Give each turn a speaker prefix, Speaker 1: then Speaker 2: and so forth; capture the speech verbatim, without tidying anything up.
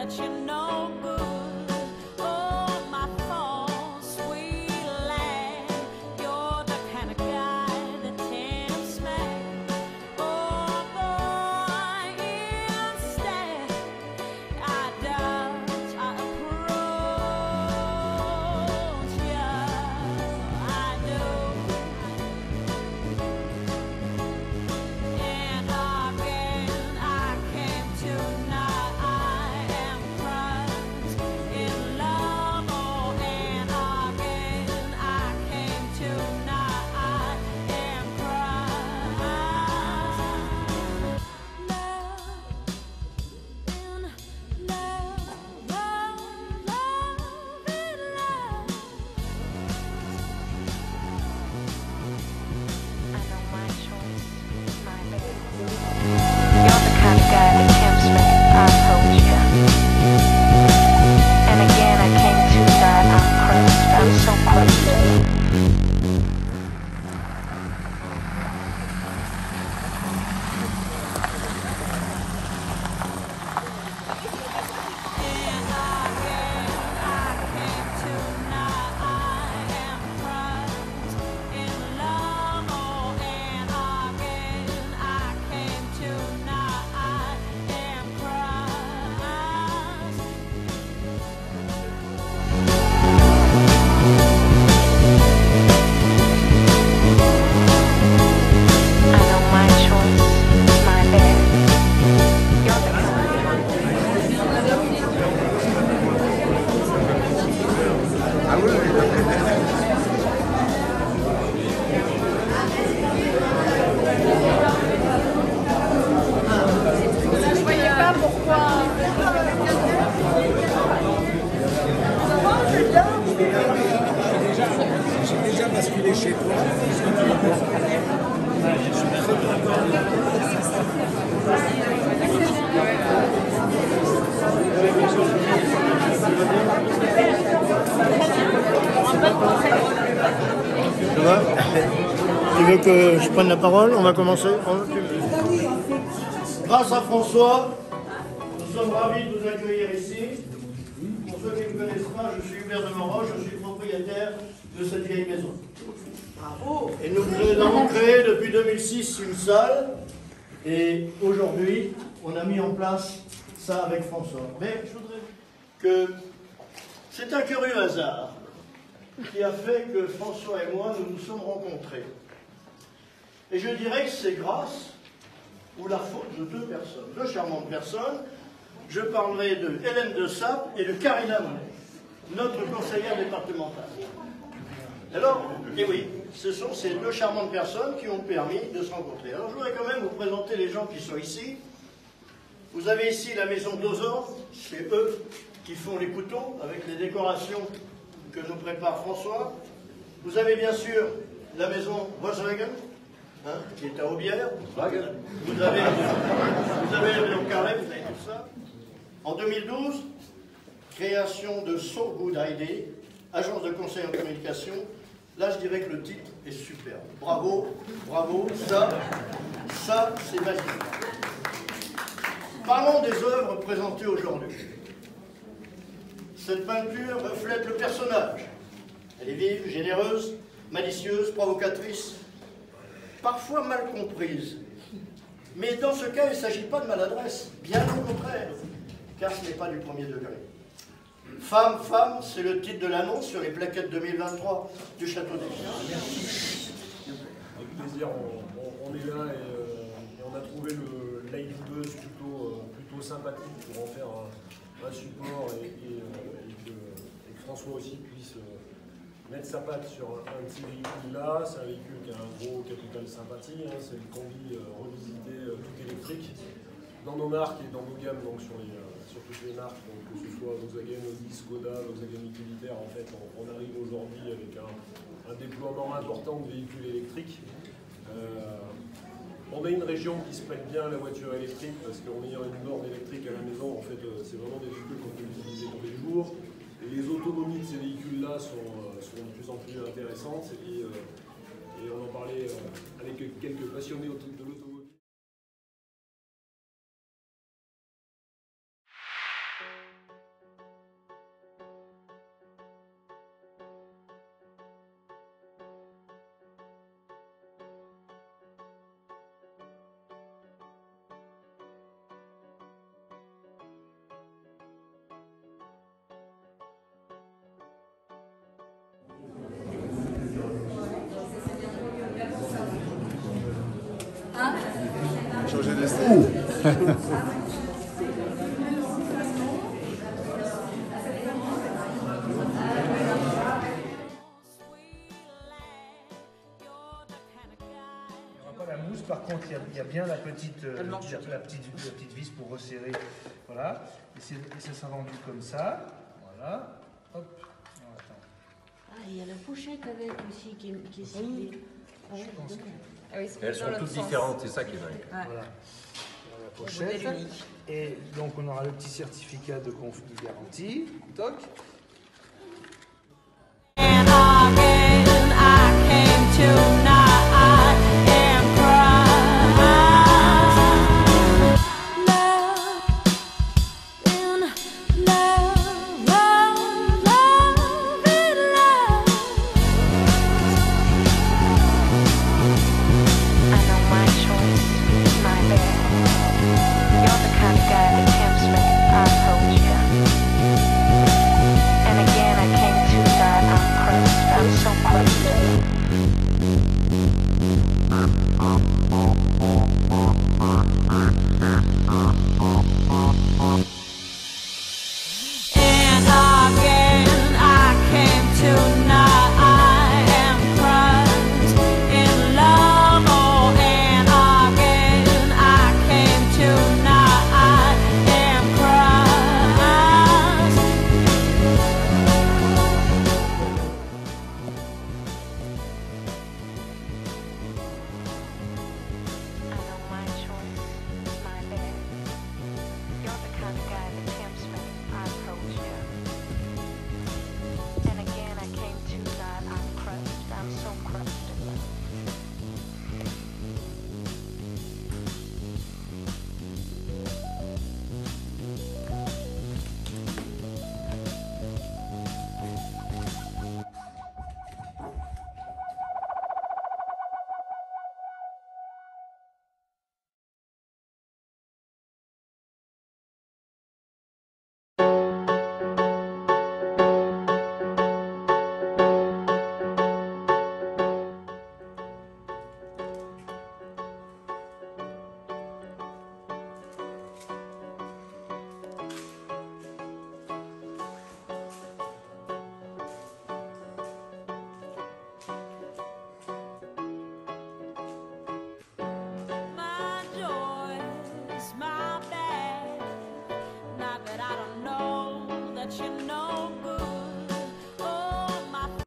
Speaker 1: Tu veux que je prenne la parole? On va commencer. Grâce à François, nous sommes ravis de vous accueillir ici. Pour ceux qui ne me connaissent pas, je suis Hubert de Morange, je suis propriétaire de cette vieille maison. Bravo. Et nous avons créé depuis deux mille six une salle. Et aujourd'hui, on a mis en place ça avec François. Mais je voudrais que c'est un curieux hasard qui a fait que François et moi, nous nous sommes rencontrés. Et je dirais que c'est grâce ou la faute de deux personnes, deux charmantes personnes. Je parlerai de Hélène de Sape et de Karina Monet, notre conseillère départementale. Alors, et oui, ce sont ces deux charmantes personnes qui ont permis de se rencontrer. Alors je voudrais quand même vous présenter les gens qui sont ici. Vous avez ici la maison d'Ozor, c'est eux qui font les couteaux avec les décorations que nous prépare François. Vous avez bien sûr la maison Volkswagen, hein, qui est à Aubière. Vous avez, vous avez la maison Carlet, vous avez tout ça. En deux mille douze, création de So Good I D, agence de conseil en communication. Là, je dirais que le titre est superbe. Bravo, bravo, ça, ça, c'est magique. Parlons des œuvres présentées aujourd'hui. Cette peinture reflète le personnage. Elle est vive, généreuse, malicieuse, provocatrice, parfois mal comprise. Mais dans ce cas, il ne s'agit pas de maladresse, bien au contraire, car ce n'est pas du premier degré. Femme, femme, c'est le titre de l'annonce sur les plaquettes deux mille vingt-trois du Château des Chiens.
Speaker 2: Avec plaisir, on, on, on est là et, euh, et on a trouvé le live buzz plutôt, euh, plutôt sympathique pour en faire un, un support et, et, euh, et, que, et que François aussi puisse euh, mettre sa patte sur un, un de ces véhicules-là. C'est un véhicule qui a un gros capital sympathie, hein, c'est le combi euh, revisité euh, tout électrique dans nos marques et dans nos gammes, donc sur, les, euh, sur toutes les marques, donc que ce soit Volkswagen, Audi, Skoda, Volkswagen utilitaire. En fait, on, on arrive aujourd'hui avec un, un déploiement important de véhicules électriques. Euh, on a une région qui se prête bien à la voiture électrique parce qu'en ayant une borne électrique à la maison, en fait, euh, c'est vraiment des véhicules qu'on peut utiliser tous les jours. Et les autonomies de ces véhicules-là sont, euh, sont de plus en plus intéressantes. Et, euh, et on en parlait euh, avec quelques passionnés de l'automobile.
Speaker 3: Changer de style.
Speaker 4: La mousse, par contre, il y, a, il y a bien la petite, euh, la, petite, la petite vis pour resserrer. Voilà. Et, et ça sera vendu comme ça. Voilà. Hop.
Speaker 5: Ah, il y a la pochette avec aussi qui est, qui est ciblée. Ah,
Speaker 4: Je pense que...
Speaker 6: Ah oui,
Speaker 7: elles sont toutes différentes, c'est ça qui est vrai.
Speaker 4: Ouais. Voilà. La pochette. Et donc on aura le petit certificat de, conf... de garantie. Toc.